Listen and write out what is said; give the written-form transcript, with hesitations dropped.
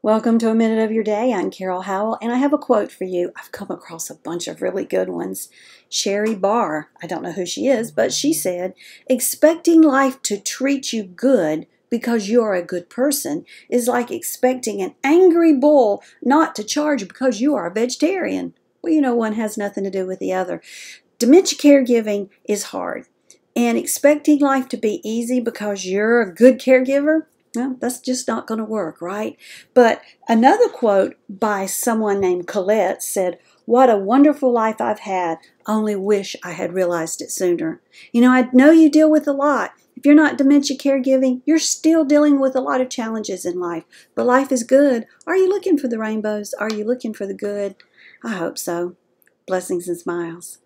Welcome to A Minute of Your Day. I'm Carol Howell, and I have a quote for you. I've come across a bunch of really good ones. Shari Barr, I don't know who she is, but she said, "Expecting life to treat you good because you're a good person is like expecting an angry bull not to charge because you are a vegetarian." Well, you know, one has nothing to do with the other. Dementia caregiving is hard, and expecting life to be easy because you're a good caregiver, well, that's just not going to work, right? But another quote by someone named Colette said, "What a wonderful life I've had. Only wish I had realized it sooner." You know, I know you deal with a lot. If you're not dementia caregiving, you're still dealing with a lot of challenges in life. But life is good. Are you looking for the rainbows? Are you looking for the good? I hope so. Blessings and smiles.